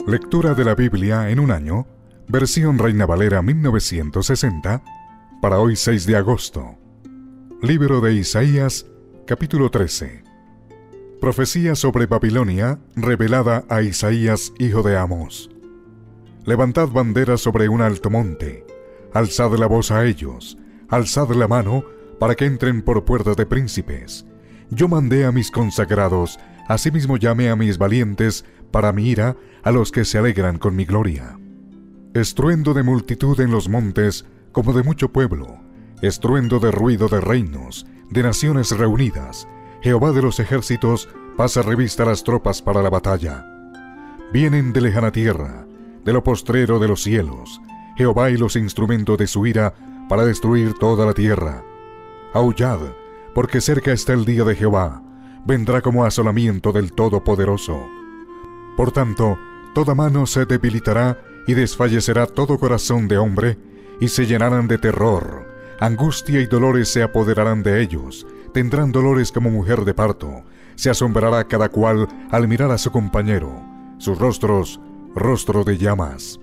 Lectura de la Biblia en un año, versión Reina Valera 1960, para hoy 6 de agosto. Libro de Isaías, capítulo 13. Profecía sobre Babilonia revelada a Isaías, hijo de Amós. Levantad bandera sobre un alto monte, alzad la voz a ellos, alzad la mano para que entren por puertas de príncipes. Yo mandé a mis consagrados, asimismo llamé a mis valientes para mi ira, a los que se alegran con mi gloria. Estruendo de multitud en los montes, como de mucho pueblo, estruendo de ruido de reinos, de naciones reunidas. Jehová de los ejércitos pasa revista a las tropas para la batalla. Vienen de lejana tierra, de lo postrero de los cielos, Jehová y los instrumentos de su ira para destruir toda la tierra. Aullad, porque cerca está el día de Jehová, vendrá como asolamiento del Todopoderoso. Por tanto, toda mano se debilitará y desfallecerá todo corazón de hombre, y se llenarán de terror. Angustia y dolores se apoderarán de ellos, tendrán dolores como mujer de parto, se asombrará cada cual al mirar a su compañero, sus rostros, rostro de llamas.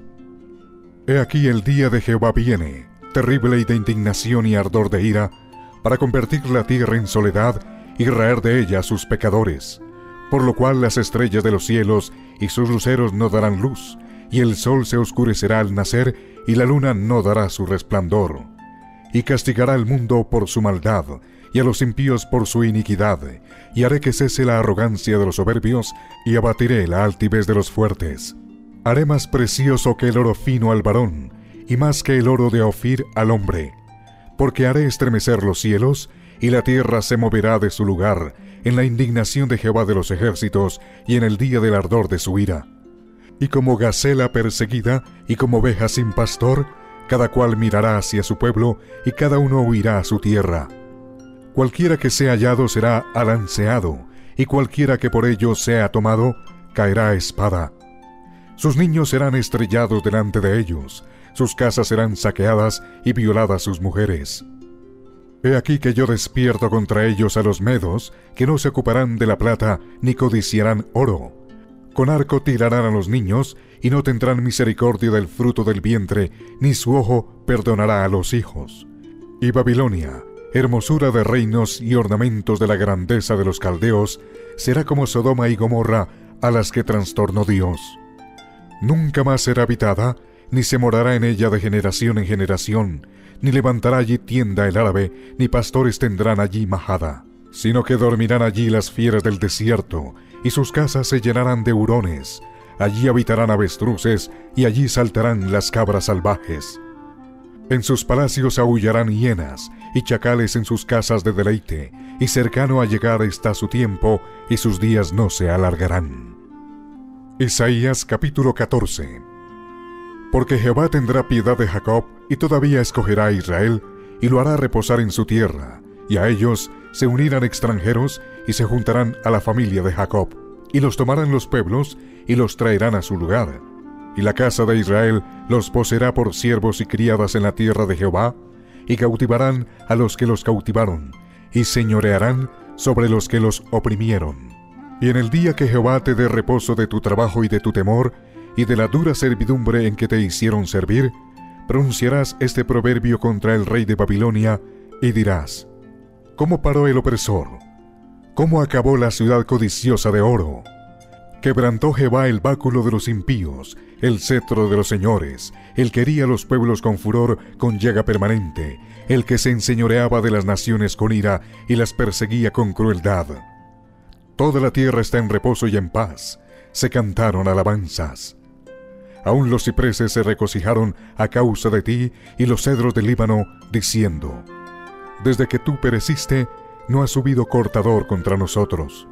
He aquí el día de Jehová viene, terrible y de indignación y ardor de ira, para convertir la tierra en soledad y raer de ella a sus pecadores, por lo cual las estrellas de los cielos y sus luceros no darán luz, y el sol se oscurecerá al nacer, y la luna no dará su resplandor. Y castigará al mundo por su maldad, y a los impíos por su iniquidad, y haré que cese la arrogancia de los soberbios, y abatiré la altivez de los fuertes. Haré más precioso que el oro fino al varón, y más que el oro de Ofir al hombre, porque haré estremecer los cielos, y la tierra se moverá de su lugar, en la indignación de Jehová de los ejércitos, y en el día del ardor de su ira. Y como gacela perseguida, y como oveja sin pastor, cada cual mirará hacia su pueblo, y cada uno huirá a su tierra. Cualquiera que sea hallado será alanceado, y cualquiera que por ello sea tomado, caerá a espada. Sus niños serán estrellados delante de ellos, sus casas serán saqueadas y violadas sus mujeres. He aquí que yo despierto contra ellos a los medos, que no se ocuparán de la plata, ni codiciarán oro. Con arco tirarán a los niños, y no tendrán misericordia del fruto del vientre, ni su ojo perdonará a los hijos. Y Babilonia, hermosura de reinos y ornamentos de la grandeza de los caldeos, será como Sodoma y Gomorra, a las que trastornó Dios. Nunca más será habitada, ni se morará en ella de generación en generación, ni levantará allí tienda el árabe, ni pastores tendrán allí majada, sino que dormirán allí las fieras del desierto, y sus casas se llenarán de hurones. Allí habitarán avestruces, y allí saltarán las cabras salvajes. En sus palacios aullarán hienas, y chacales en sus casas de deleite, y cercano a llegar está su tiempo, y sus días no se alargarán. Isaías capítulo 14. Porque Jehová tendrá piedad de Jacob, y todavía escogerá a Israel, y lo hará reposar en su tierra, y a ellos se unirán extranjeros, y se juntarán a la familia de Jacob, y los tomarán los pueblos, y los traerán a su lugar. Y la casa de Israel los poseerá por siervos y criadas en la tierra de Jehová, y cautivarán a los que los cautivaron, y señorearán sobre los que los oprimieron. Y en el día que Jehová te dé reposo de tu trabajo y de tu temor, y de la dura servidumbre en que te hicieron servir, pronunciarás este proverbio contra el rey de Babilonia, y dirás: ¿Cómo paró el opresor? ¿Cómo acabó la ciudad codiciosa de oro? Quebrantó Jehová el báculo de los impíos, el cetro de los señores, el que hería a los pueblos con furor, con llaga permanente, el que se enseñoreaba de las naciones con ira, y las perseguía con crueldad. Toda la tierra está en reposo y en paz, se cantaron alabanzas. Aún los cipreses se regocijaron a causa de ti, y los cedros del Líbano, diciendo: Desde que tú pereciste, no ha subido cortador contra nosotros.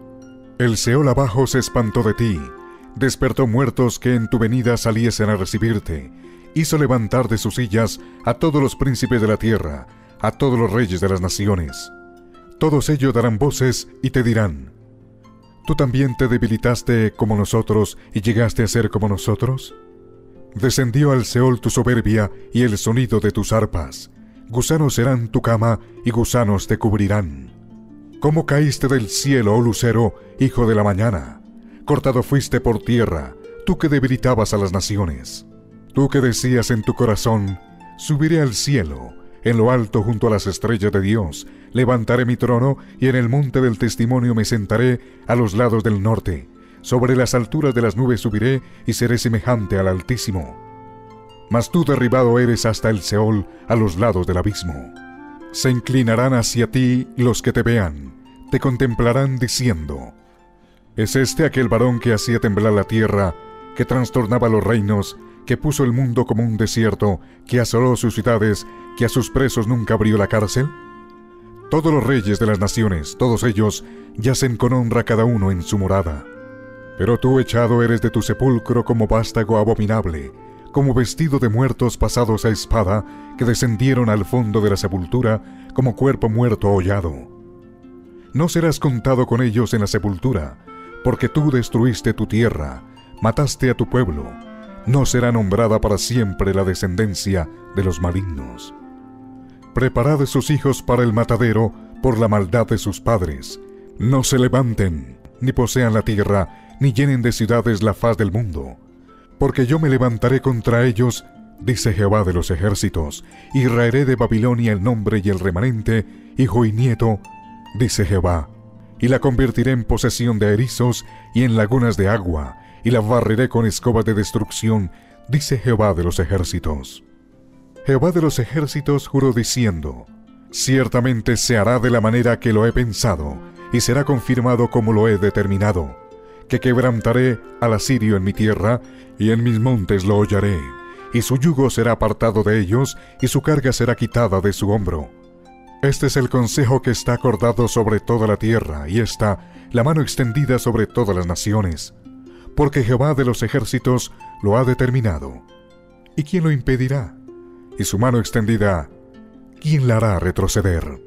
El Seol abajo se espantó de ti, despertó muertos que en tu venida saliesen a recibirte, hizo levantar de sus sillas a todos los príncipes de la tierra, a todos los reyes de las naciones. Todos ellos darán voces y te dirán: ¿Tú también te debilitaste como nosotros y llegaste a ser como nosotros? Descendió al Seol tu soberbia y el sonido de tus arpas. Gusanos serán tu cama y gusanos te cubrirán. ¿Cómo caíste del cielo, oh lucero, hijo de la mañana? Cortado fuiste por tierra, tú que debilitabas a las naciones, tú que decías en tu corazón, subiré al cielo, en lo alto junto a las estrellas de Dios, levantaré mi trono y en el monte del testimonio me sentaré a los lados del norte, sobre las alturas de las nubes subiré y seré semejante al Altísimo. Mas tú derribado eres hasta el Seol, a los lados del abismo. Se inclinarán hacia ti los que te vean, te contemplarán diciendo: ¿es este aquel varón que hacía temblar la tierra, que trastornaba los reinos, que puso el mundo como un desierto, que asoló sus ciudades, que a sus presos nunca abrió la cárcel? Todos los reyes de las naciones, todos ellos, yacen con honra cada uno en su morada. Pero tú echado eres de tu sepulcro como vástago abominable, como vestido de muertos pasados a espada, que descendieron al fondo de la sepultura, como cuerpo muerto hollado. No serás contado con ellos en la sepultura, porque tú destruiste tu tierra, mataste a tu pueblo. No será nombrada para siempre la descendencia de los malignos. Preparad sus hijos para el matadero por la maldad de sus padres. No se levanten, ni posean la tierra, ni llenen de ciudades la faz del mundo. Porque yo me levantaré contra ellos, dice Jehová de los ejércitos, y raeré de Babilonia el nombre y el remanente, hijo y nieto, dice Jehová, y la convertiré en posesión de erizos y en lagunas de agua, y la barreré con escobas de destrucción, dice Jehová de los ejércitos. Jehová de los ejércitos juró diciendo: ciertamente se hará de la manera que lo he pensado, y será confirmado como lo he determinado, que quebrantaré al asirio en mi tierra, y en mis montes lo hollaré, y su yugo será apartado de ellos, y su carga será quitada de su hombro. Este es el consejo que está acordado sobre toda la tierra, y está la mano extendida sobre todas las naciones, porque Jehová de los ejércitos lo ha determinado. ¿Y quién lo impedirá? Y su mano extendida, ¿quién la hará retroceder?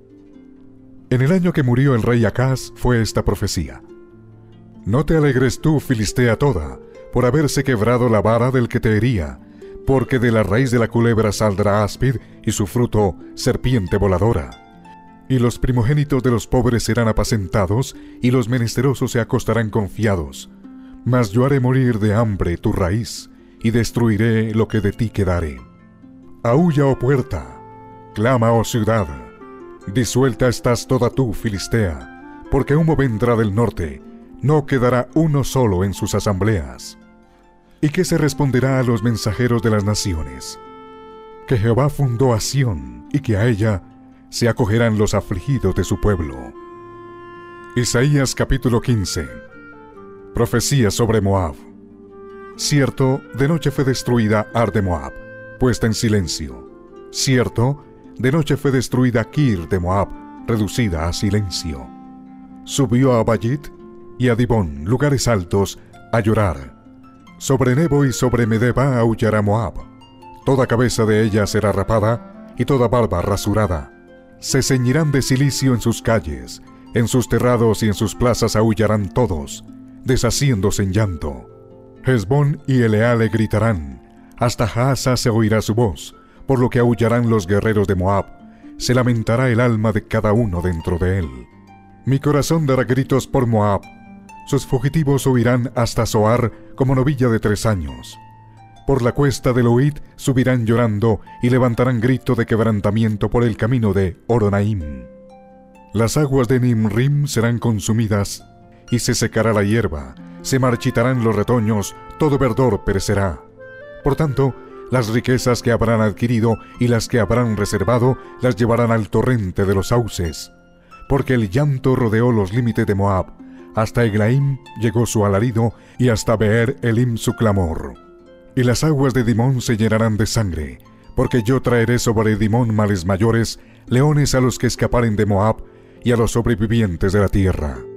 En el año que murió el rey Acaz fue esta profecía: no te alegres tú, Filistea toda, por haberse quebrado la vara del que te hería, porque de la raíz de la culebra saldrá áspid, y su fruto serpiente voladora. Y los primogénitos de los pobres serán apacentados, y los menesterosos se acostarán confiados. Mas yo haré morir de hambre tu raíz, y destruiré lo que de ti quedare. Aúlla, oh puerta, clama, oh ciudad, disuelta estás toda tú, Filistea, porque humo vendrá del norte, no quedará uno solo en sus asambleas. ¿Y qué se responderá a los mensajeros de las naciones? Que Jehová fundó a Sión, y que a ella se acogerán los afligidos de su pueblo. Isaías capítulo 15. Profecía sobre Moab. Cierto, de noche fue destruida Ar de Moab, puesta en silencio. Cierto, de noche fue destruida Kir de Moab, reducida a silencio. Subió a Abayit y a Dibón, lugares altos, a llorar. Sobre Nebo y sobre Medeba aullará Moab. Toda cabeza de ella será rapada, y toda barba rasurada. Se ceñirán de cilicio en sus calles, en sus terrados y en sus plazas aullarán todos, deshaciéndose en llanto. Hesbón y Eleale gritarán, hasta Jaasa se oirá su voz, por lo que aullarán los guerreros de Moab, se lamentará el alma de cada uno dentro de él. Mi corazón dará gritos por Moab, sus fugitivos huirán hasta Zoar como novilla de 3 años. Por la cuesta de Luhit subirán llorando y levantarán grito de quebrantamiento por el camino de Horonaim. Las aguas de Nimrim serán consumidas, y se secará la hierba, se marchitarán los retoños, todo verdor perecerá. Por tanto, las riquezas que habrán adquirido y las que habrán reservado las llevarán al torrente de los sauces, porque el llanto rodeó los límites de Moab, hasta Eglaim llegó su alarido, y hasta Beer Elim su clamor. Y las aguas de Dimón se llenarán de sangre, porque yo traeré sobre Dimón males mayores, leones a los que escaparen de Moab, y a los sobrevivientes de la tierra.